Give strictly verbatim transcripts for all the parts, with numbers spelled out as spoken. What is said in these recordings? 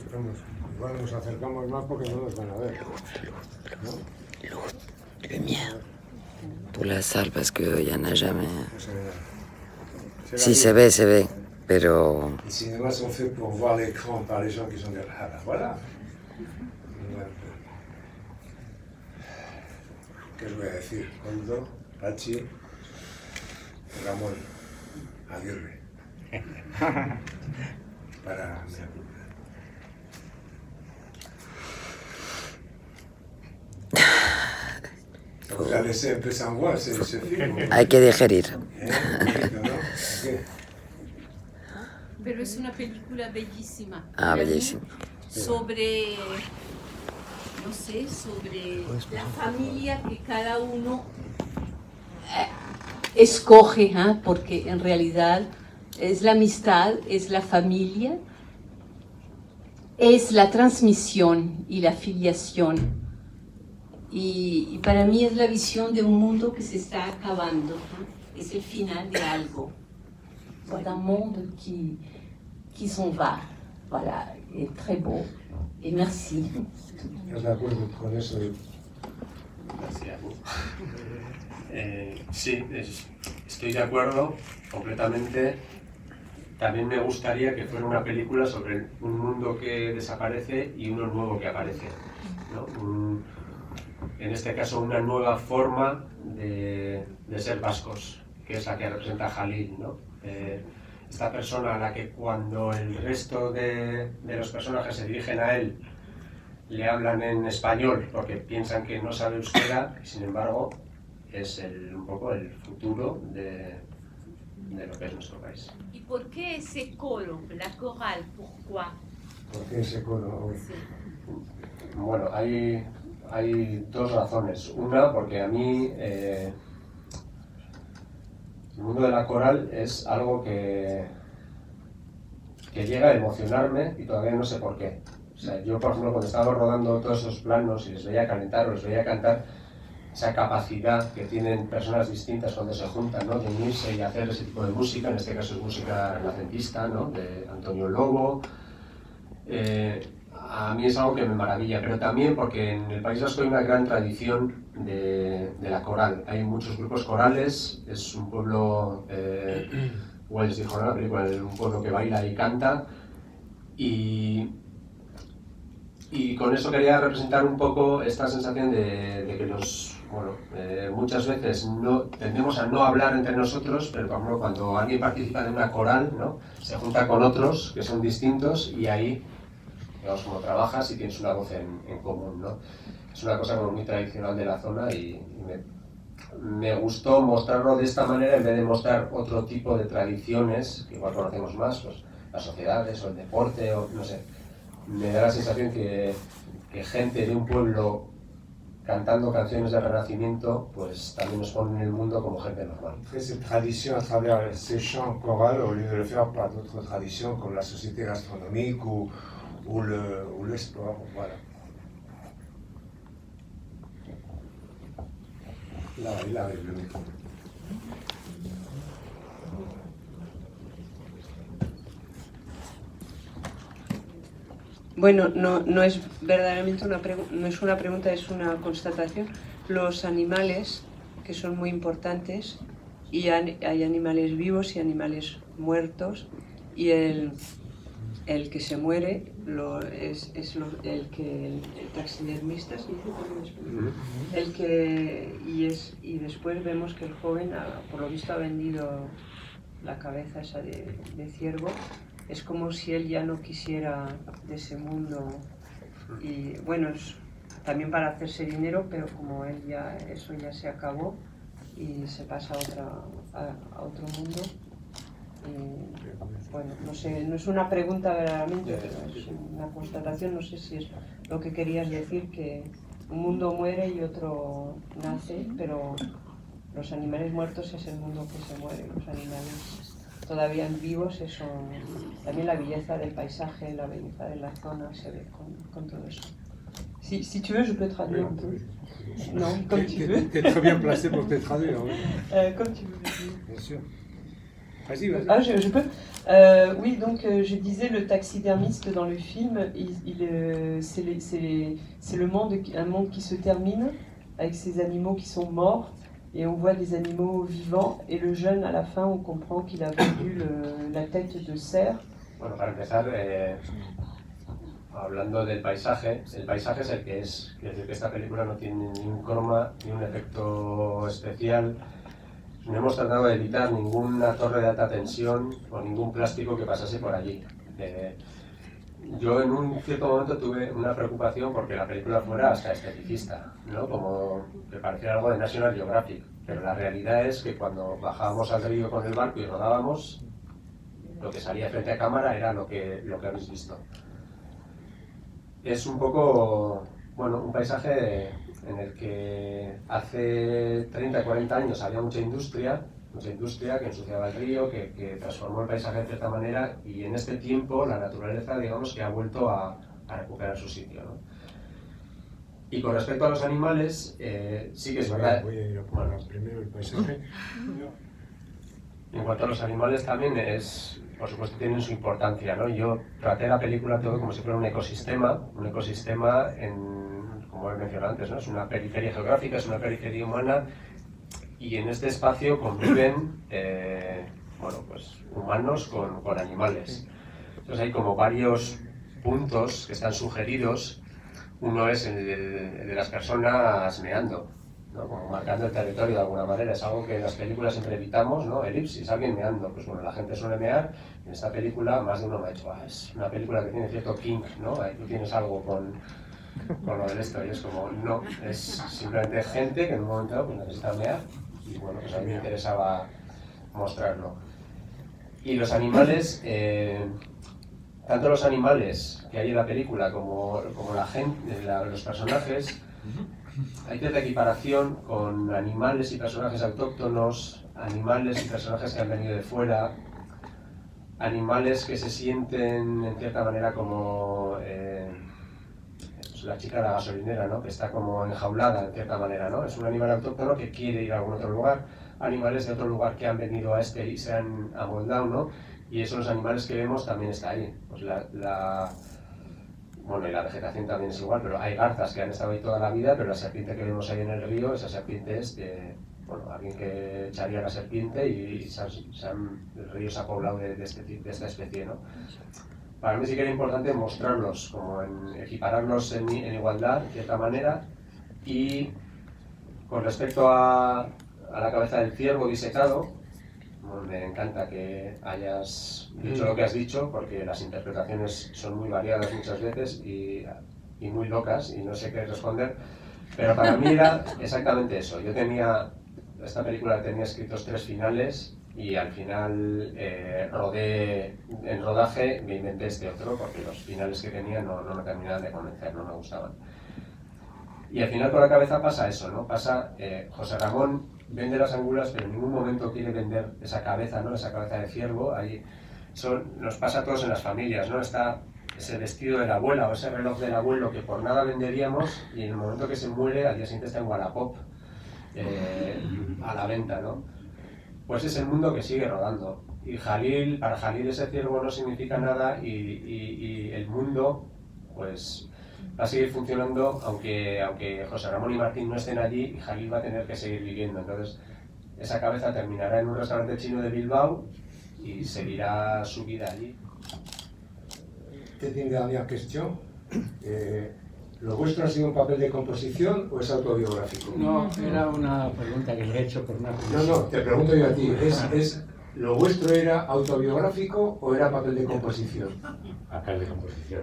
Vamos, igual nos acercamos más porque no nos van a ver. ¿No? Luz, lumière. Pour la salle, parce qu'il n'y en a jamais. No se ve nada. Se Si, se ve, se ve, pero... Les cinémas sont faits pour voir l'écran par les gens qui sont derrière. Ah, ben voilà. ¿Qué os voy a decir? Coldo, Pachi, Ramón, Aguirre. Para... Vous allez laisser un peu sans voix, ce film. Hay que digerir. Pero es una película bellísima. Ah, bellísima. Sobre, no sé, sobre la familia que cada uno escoge, ¿eh? Porque en realidad es la amistad, es la familia, es la transmisión y la filiación. Y, y para mí es la visión de un mundo que se está acabando, ¿eh? Es el final de algo. C'est un monde qui, qui s'en va, voilà, et très beau, et merci. ¿Estás de acuerdo con eso? Gracias. Eh, sí, es, estoy de acuerdo completamente. También me gustaría que fuera una película sobre un mundo que desaparece y uno nuevo que aparece, ¿no? Un, en este caso, una nueva forma de, de ser vascos, que es la que representa Jalil, ¿no? Eh, esta persona a la que cuando el resto de, de los personajes se dirigen a él le hablan en español porque piensan que no sabe euskera, y sin embargo es el, un poco el futuro de, de lo que es nuestro país. ¿Y por qué ese coro, la coral, pourquoi? ¿Por qué ese coro hoy? Sí. Bueno, hay, hay dos razones. Una, porque a mí eh, el mundo de la coral es algo que, que llega a emocionarme y todavía no sé por qué. O sea, yo, por ejemplo, cuando estaba rodando todos esos planos y les veía calentar o les veía cantar, esa capacidad que tienen personas distintas cuando se juntan, ¿no? De unirse y hacer ese tipo de música, en este caso es música renacentista, ¿no? De Antonio Lobo. Eh, a mí es algo que me maravilla, pero también porque en el País Vasco hay una gran tradición de, de la coral. Hay muchos grupos corales, es un pueblo, eh, Wells dijo en la película, un pueblo que baila y canta, y, y con eso quería representar un poco esta sensación de, de que los, bueno, eh, muchas veces no, tendemos a no hablar entre nosotros, pero por ejemplo, cuando alguien participa de una coral, ¿no? Se junta con otros que son distintos y ahí, digamos, como trabajas y tienes una voz en, en común, ¿no? Es una cosa como muy tradicional de la zona y, y me, me gustó mostrarlo de esta manera en vez de mostrar otro tipo de tradiciones, que igual conocemos más, pues las sociedades o el deporte, o no sé. Me da la sensación que, que gente de un pueblo cantando canciones del Renacimiento, pues también nos pone en el mundo como gente normal. Cette tradition à travers ces chants chorales, au lieu de le faire par d'autres traditions comme la société gastronomique ou ou le, ou le sport, voilà. Là, il arrive le micro. Bueno, no, no es verdaderamente una pregunta, no es una pregunta, es una constatación. Los animales, que son muy importantes, y hay animales vivos y animales muertos, y el, el que se muere lo, es, es lo, el que el, el taxidermista, ¿sí? El que y es y después vemos que el joven, por lo visto, ha vendido la cabeza esa de, de ciervo. Es como si él ya no quisiera de ese mundo, y bueno, es también para hacerse dinero, pero como él ya, eso ya se acabó y se pasa a, otra, a, a otro mundo. Y, bueno, no sé, no es una pregunta verdaderamente, pero es una constatación, no sé si es lo que querías decir, que un mundo muere y otro nace, pero los animales muertos es el mundo que se muere, los animales todavía vivos, eso, también la belleza del paisaje, la belleza de la zona se ve con, con todo eso. Si, si tu veux, je peux traduire un peu. Non, comme tu veux. Tu es très bien placé pour te traduire. Oui. Euh, comme tu veux. Bien sûr. Vas-y, vas-y. Ah, je, je peux euh, Oui, donc euh, je disais, le taxidermiste dans le film, il, il, euh, c'est les- c'est les- c'est le monde, un monde qui se termine avec ces animaux qui sont morts, et on voit des animaux vivants, et le jeune, à la fin, on comprend qu'il a vendu le- la tête de cerf. Bueno, para empezar, eh, hablando del paisaje, el paisaje es el que es. Quiere decir que esta película no tiene ni un croma, ni un efecto especial. No hemos tratado de evitar ninguna torre de alta tensión o ningún plástico que pasase por allí. Eh, yo en un cierto momento tuve una preocupación porque la película fuera hasta esteticista, ¿no? Como que pareciera algo de National Geographic. Pero la realidad es que cuando bajábamos al río con el barco y rodábamos, lo que salía frente a cámara era lo que, lo que habéis visto. Es un poco, bueno, un paisaje en el que hace treinta, cuarenta años había mucha industria, mucha industria que ensuciaba el río, que, que transformó el paisaje de cierta manera, y en este tiempo la naturaleza, digamos, que ha vuelto a, a recuperar su sitio, ¿no? Y con respecto a los animales, eh, sí que es verdad. Voy a ir a bueno, primero el paisaje. En cuanto a los animales también es, por supuesto, tienen su importancia, ¿no? Yo traté la película todo como si fuera un ecosistema, un ecosistema en, como he mencionado antes, ¿no? Es una periferia geográfica, es una periferia humana, y en este espacio conviven, eh, bueno, pues humanos con, con animales. Entonces hay como varios puntos que están sugeridos. Uno es el de, el de las personas meando, ¿no? Como marcando el territorio de alguna manera. Es algo que en las películas siempre evitamos, ¿no? Elipsis, alguien meando. Pues bueno, la gente suele mear. En esta película más de uno me ha dicho, ah, es una película que tiene cierto kink, ¿no? Ahí tú tienes algo con, con lo del esto. Y es como, no, es simplemente gente que en un momento dado pues, necesita mear. Y bueno, pues a mí me interesaba mostrarlo. Y los animales, eh, tanto los animales que hay en la película como, como la gente, la, los personajes, hay cierta equiparación con animales y personajes autóctonos, animales y personajes que han venido de fuera, animales que se sienten en cierta manera como eh, pues la chica de la gasolinera, ¿no? Que está como enjaulada en cierta manera, ¿no? Es un animal autóctono que quiere ir a algún otro lugar, animales de otro lugar que han venido a este y se han amoldado, ¿no? Y esos los animales que vemos también está ahí. Pues la, la, bueno, y la vegetación también es igual, pero hay garzas que han estado ahí toda la vida, pero la serpiente que vemos ahí en el río, esa serpiente es de, bueno, alguien que echaría la serpiente y, y se han, se han, el río se ha poblado de, de, este, de esta especie, ¿no? Para mí sí que era importante mostrarlos, como en, equipararlos en, en igualdad, de cierta manera, y con respecto a, a la cabeza del ciervo disecado, me encanta que hayas dicho lo que has dicho, porque las interpretaciones son muy variadas muchas veces y, y muy locas, y no sé qué responder, pero para mí era exactamente eso. Yo tenía, esta película tenía escritos tres finales, y al final eh, rodé, en rodaje me inventé este otro, porque los finales que tenía no, no me terminaban de convencer, no me gustaban. Y al final por la cabeza pasa eso, ¿no? Pasa, eh, José Ramón vende las angulas, pero en ningún momento quiere vender esa cabeza, ¿no? Esa cabeza de ciervo. Ahí eso nos pasa a todos en las familias, ¿no? Está ese vestido de la abuela o ese reloj del abuelo que por nada venderíamos, y en el momento que se muere, al día siguiente está en Wallapop eh, a la venta, ¿no? Pues es el mundo que sigue rodando. Y Jalil, para Jalil ese ciervo no significa nada, y, y, y el mundo, pues va a seguir funcionando aunque, aunque José Ramón y Martín no estén allí, y Jalil va a tener que seguir viviendo. Entonces esa cabeza terminará en un restaurante chino de Bilbao y seguirá su vida allí. Peut-être une dernière question. Eh, ¿Lo vuestro ha sido un papel de composición o es autobiográfico? No, era una pregunta que le he hecho por una No, no, te pregunto yo a ti. ¿Es, es, ¿Lo vuestro era autobiográfico o era papel de composición? Papel de composición.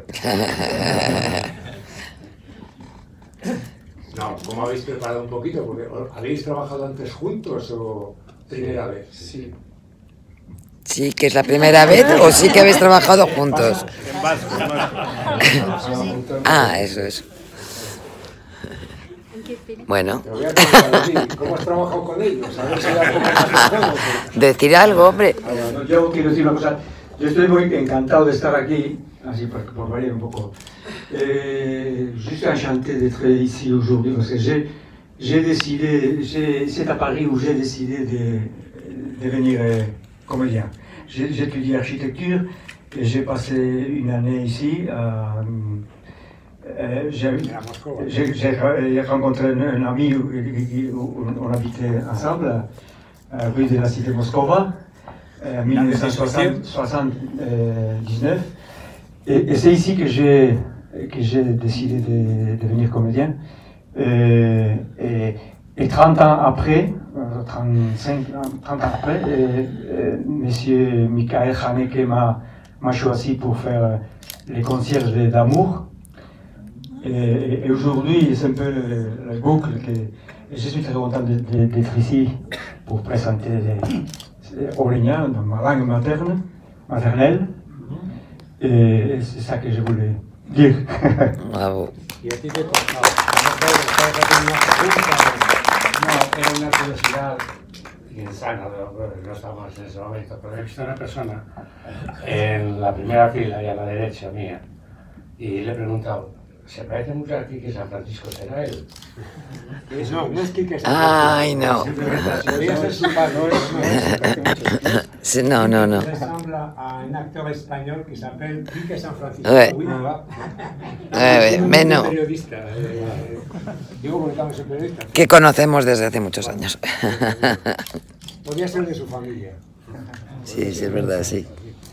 No, ¿cómo habéis preparado un poquito? Porque ¿habéis trabajado antes juntos o primera vez? Sí. Sí, que es la primera vez, o sí que habéis trabajado juntos. Ah, eso es. Bueno. Te voy a preguntar a ti, ¿cómo has trabajado con ellos? A ver si da poco más de juego. Decir algo, hombre. Yo quiero decir una cosa. Yo estoy muy encantado de estar aquí, así por, por variar un poco. Eh, je suis enchanté d'être ici aujourd'hui parce que j'ai j'ai décidé, c'est à Paris où j'ai décidé de, de venir comédien. J'étudie architecture et j'ai passé une année ici. Euh, euh, j'ai rencontré un, un ami où, où on habitait ensemble, euh, rue de la Cité Moscova, en mille neuf cent soixante-dix-neuf. Et, et c'est ici que j'ai que j'ai décidé de devenir comédien. Et, et, et trente ans après, trente-cinq, trente ans après, et, et, monsieur Michael Haneke m'a choisi pour faire les concierges d'Amour. Et, et aujourd'hui, c'est un peu le, le boucle que je suis très content d'être ici pour présenter Aurélien dans ma langue materne, maternelle. Et c'est ça que je voulais dire. Bravo. Y a ti te toca. No, era una curiosidad insana, no estamos en ese momento, pero he visto a una persona en la primera fila y a la derecha mía y le he preguntado, ¿se parece mucho a Quique San Francisco? ¿Será él? No, no es Quique San Francisco. Ay, no. Podría ser su padre, Sí, no, no, no. Ressemble a un acteur espagnol qui s'appelle Quique San Francisco. Ouais. Oui, voilà. Eh, mais no. Periodista. Eh, digo porque estamos en periodista. Que conocemos desde hace muchos años. Podría ser de su familia. Sí, sí, es verdad, sí.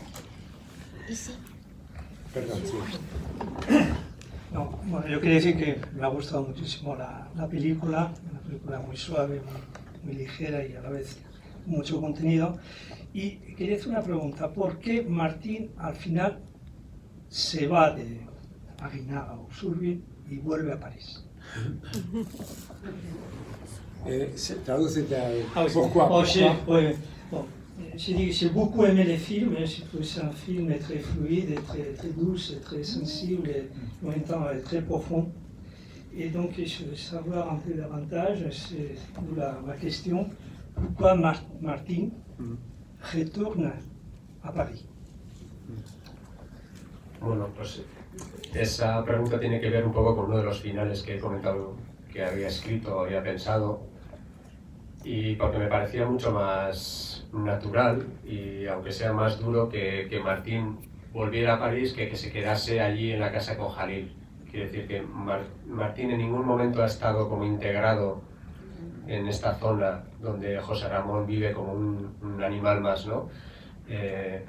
Perdón, sí. No, bueno, yo quería decir que me ha gustado muchísimo la, la película, una película muy suave, muy, muy ligera y a la vez mucho contenido. Y quería hacer una pregunta, ¿por qué Martín al final se va de Aguinaga o Usurbil y vuelve a París? Eh, Tradúcete a Ah oui, pourquoi, oh, j'ai pourquoi ouais, bon, j'ai dit que j'ai beaucoup aimé les films, j'ai trouvé que c'est un film très fluide, très, très douce, très sensible et en même temps très profond. Et donc je veux savoir un peu davantage, c'est la, ma question, pourquoi Mar Martín retourne a París? Bueno, pues esa pregunta tiene que ver un poco con uno de los finales que he comentado, que había escrito, había pensado, y porque me parecía mucho más natural y aunque sea más duro que, que Martín volviera a París que que se quedase allí en la casa con Jalil. Quiere decir que Mar Martín en ningún momento ha estado como integrado en esta zona donde José Ramón vive como un, un animal más, ¿no? Eh,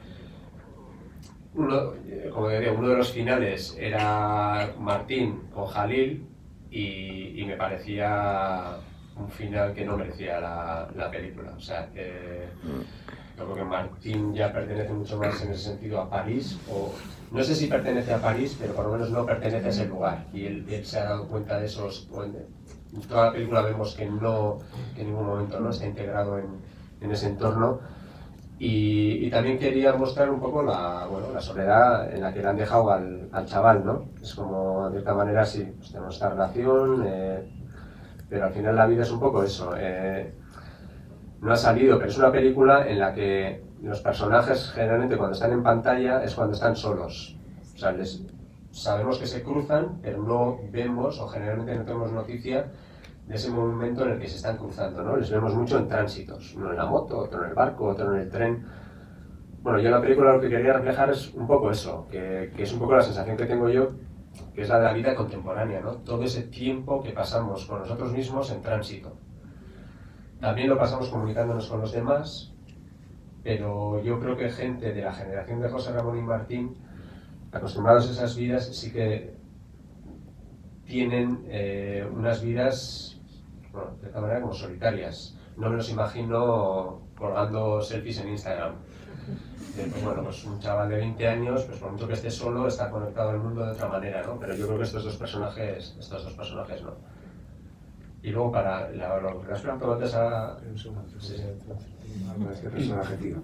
uno, como decía, uno de los finales era Martín con Jalil y, y me parecía un final que no merecía la, la película. O sea, que yo creo que Martín ya pertenece mucho más en ese sentido a París, o no sé si pertenece a París, pero por lo menos no pertenece a ese lugar. Y él, él se ha dado cuenta de esos... En toda la película vemos que no, que en ningún momento no está integrado en, en ese entorno. Y, y también quería mostrar un poco la, bueno, la soledad en la que le han dejado al, al chaval, ¿no? Es como, de cierta manera, sí, pues tenemos esta relación, eh, pero al final la vida es un poco eso. Eh, no ha salido, pero es una película en la que los personajes generalmente cuando están en pantalla es cuando están solos. O sea, les, sabemos que se cruzan, pero no vemos, o generalmente no tenemos noticia de ese momento en el que se están cruzando, ¿no? Les vemos mucho en tránsitos, uno en la moto, otro en el barco, otro en el tren. Bueno, yo en la película lo que quería reflejar es un poco eso, que, que es un poco la sensación que tengo yo, que es la de la vida contemporánea, ¿no? Todo ese tiempo que pasamos con nosotros mismos en tránsito. También lo pasamos comunicándonos con los demás, pero yo creo que gente de la generación de José Ramón y Martín, acostumbrados a esas vidas, sí que tienen eh, unas vidas, bueno, de esta manera como solitarias. No me los imagino colgando selfies en Instagram. Eh, pues bueno, pues un chaval de veinte años, pues por mucho que esté solo, está conectado al mundo de otra manera, ¿no? Pero yo creo que estos dos personajes, estos dos personajes no. Y luego para la, lo que las preguntas a... Sí. Este personaje, tío.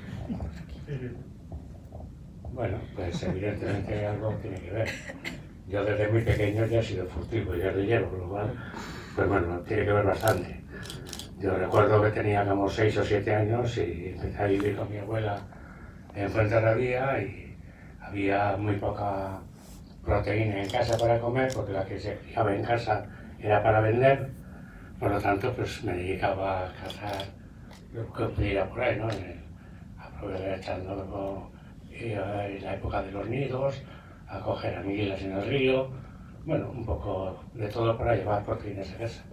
Bueno, pues evidentemente algo tiene que ver. Yo desde muy pequeño ya he sido furtivo y guerrillero, con lo cual, pues bueno, tiene que ver bastante. Yo recuerdo que tenía como seis o siete años y empecé a vivir con mi abuela en Fuenterrabía y había muy poca proteína en casa para comer porque la que se criaba en casa era para vender. Por lo tanto, pues me dedicaba a cazar lo que pudiera por ahí, ¿no? luego echando y, y la época de los nidos, a coger anguilas en el río, bueno, un poco de todo para llevar proteínas a casa.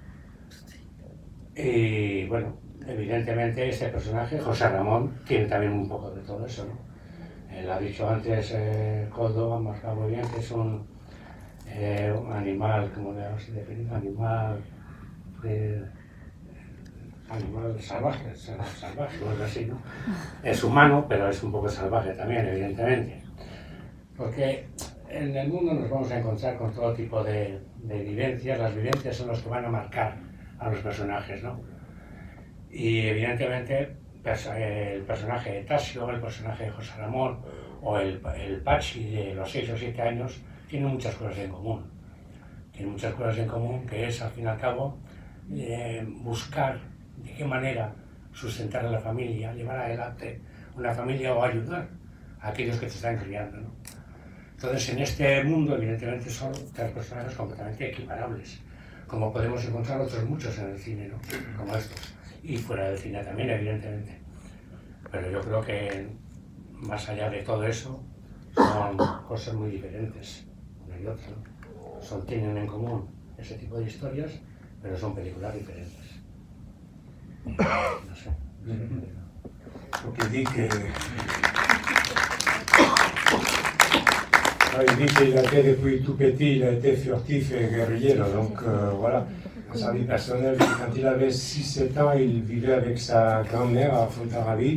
Y bueno, evidentemente este personaje, José Ramón, tiene también un poco de todo eso, ¿no? Él ha dicho antes, eh, Coldo ha marcado muy bien que es un, eh, un animal, como le vamos a definir, animal, eh, animal salvaje, salvaje o algo así, ¿no? Es humano, pero es un poco salvaje también, evidentemente. Porque en el mundo nos vamos a encontrar con todo tipo de, de vivencias, las vivencias son los que van a marcar a los personajes, ¿no? Y evidentemente el personaje de Tasio, el personaje de José Ramón o el, el Pachi de los seis o siete años tienen muchas cosas en común. Tienen muchas cosas en común que es, al fin y al cabo, eh, buscar de qué manera sustentar a la familia, llevar adelante una familia o ayudar a aquellos que te están criando, ¿no? Entonces, en este mundo, evidentemente, son tres personajes completamente equiparables, como podemos encontrar otros muchos en el cine, ¿no? Como estos. Y fuera del cine también, evidentemente. Pero yo creo que, más allá de todo eso, son cosas muy diferentes, una y otra, ¿no? Son, tienen en común ese tipo de historias, pero son películas diferentes. No sé. Porque dit que... Il dit qu'il a été depuis tout petit, il a été furtif et guerrillero, donc euh, voilà. Dans sa vie personnelle, quand il avait six sept ans, il vivait avec sa grand-mère à Fontarabie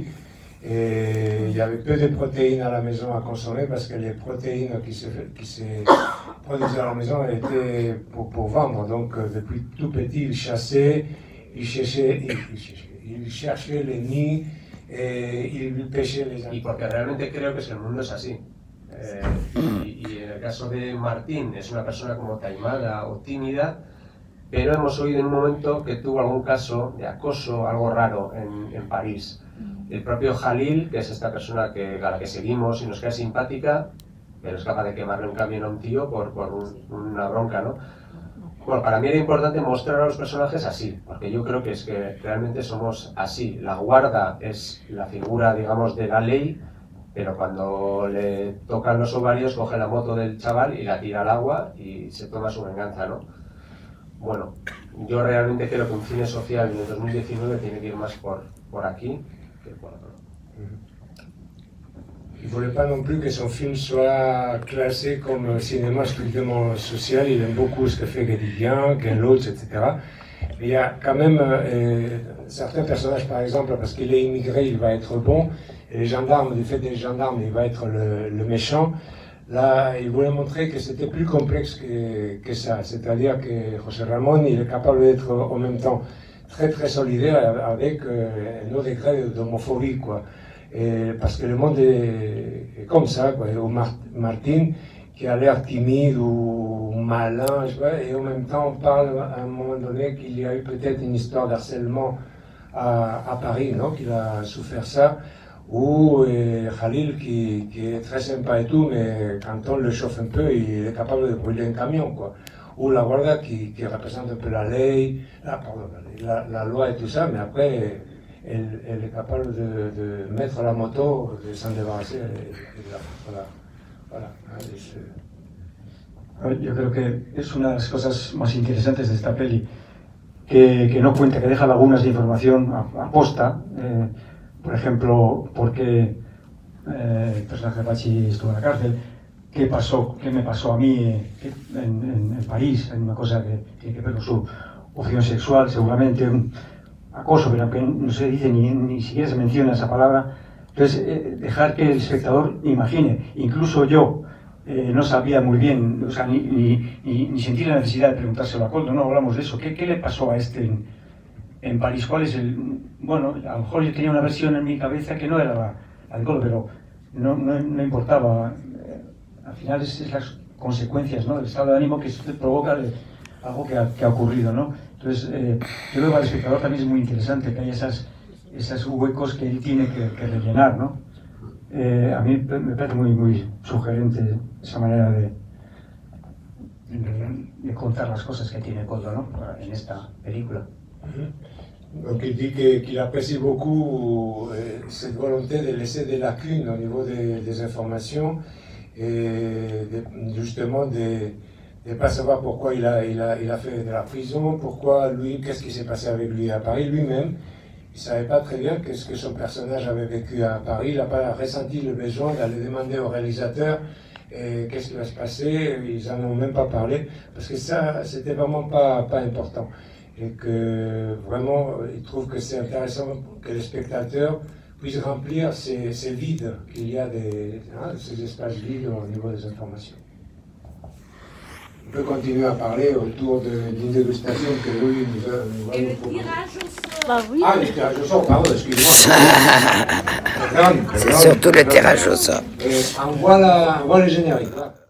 et il y avait peu de protéines à la maison à consommer parce que les protéines qui se, qui se produisaient à la maison elles étaient pour, pour vendre. Donc euh, depuis tout petit, il chassait, il cherchait, il, il, cherchait, il cherchait les nids et il pêchait les animaux. Y porque realmente creo que el mundo es así. Eh, y, y en el caso de Martín es una persona como taimada o tímida, pero hemos oído en un momento que tuvo algún caso de acoso, algo raro en, en París. El propio Jalil, que es esta persona que, a la que seguimos y nos queda simpática, pero es capaz de quemarle un camión a un tío por, por un, una bronca, ¿no? Bueno, para mí era importante mostrar a los personajes así, porque yo creo que es que realmente somos así. La guarda es la figura, digamos, de la ley, pero cuando le tocan los ovarios coge la moto del chaval y la tira al agua y se toma su venganza, ¿no? Bueno, yo realmente creo que un cine social en el dos mil diecinueve tiene que ir más por, por aquí que por otro. Il ne voulait pas non plus que son film soit classé comme cinéma strictement social. Il aime beaucoup ce que fait Guédiguian, Ken Loach, et cetera. Mais il y a quand même euh, certains personnages, par exemple, parce qu'il est immigré, il va être bon, et les gendarmes, du fait des gendarmes, il va être le, le méchant. Là, il voulait montrer que c'était plus complexe que, que ça. C'est-à-dire que José Ramón, il est capable d'être en même temps très très solidaire avec euh, un haut degré d'homophobie, quoi. Et parce que le monde est, est comme ça, quoi. Et Mar Martin, qui a l'air timide ou malin, je sais pas, et en même temps on parle à un moment donné qu'il y a eu peut-être une histoire d'harcèlement à, à Paris, non, qu'il a souffert ça. Ou euh, Khalil qui, qui est très sympa et tout, mais quand on le chauffe un peu, il est capable de brûler un camion, quoi. Ou la Guardia qui, qui représente un peu la ley, la, pardon, la, la loi et tout ça, mais après, elle, elle est capable de, de mettre la moto, de s'en débarrasser. Et, et la, voilà. Voilà. Es, A ver, yo creo que es una de las cosas más interesantes de esta peli, que, que no cuenta, que deja lagunas de información aposta. Eh, por ejemplo, por qué eh, el personaje de Pachi estuvo en la cárcel, qué pasó, qué me pasó a mí eh, en, en, en París, hay una cosa que tiene que ver con su opción sexual, seguramente un acoso, pero aunque no se dice ni, ni siquiera se menciona esa palabra. Entonces, eh, dejar que el espectador imagine, incluso yo eh, no sabía muy bien, o sea, ni, ni, ni, ni sentí la necesidad de preguntárselo a Coldo, no hablamos de eso. ¿Qué, qué le pasó a este en, en París? ¿Cuál es el...? Bueno, a lo mejor yo tenía una versión en mi cabeza que no era la, la de Coldo, pero no, no, no importaba. Al final es, es las consecuencias, ¿no?, del estado de ánimo que se provoca de algo que ha, que ha ocurrido, ¿no? Entonces, eh, yo creo que para el espectador también es muy interesante que haya esas, esos huecos que él tiene que, que rellenar, ¿no? Eh, a mí me parece muy, muy sugerente esa manera de, de, de contar las cosas que tiene Coldo, ¿no?, en esta película. Donc il dit que- qu'il apprécie beaucoup euh, cette volonté de laisser des lacunes au niveau des, des informations et de- justement de ne pas savoir pourquoi il a, il, a, il a fait de la prison, pourquoi lui, qu'est-ce qui s'est passé avec lui à Paris. Lui-même, il ne savait pas très bien qu'est-ce que son personnage avait vécu à Paris. Il n'a pas ressenti le besoin d'aller demander au réalisateur et qu'est-ce qui va se passer. Ils n'en ont même pas parlé parce que ça, c'était vraiment pas, pas important. Et que vraiment, il trouve que c'est intéressant que les spectateurs puissent remplir ces, ces vides qu'il y a, des, hein, ces espaces vides au niveau des informations. On peut continuer à parler autour d'une dégustation que lui nous a nous va Et nous le proposer. tirage au sort. Bah oui. Ah, le tirage au sort, pardon, excuse-moi. C'est surtout le tirage au sort. Et on voit, la, on voit le générique. Là.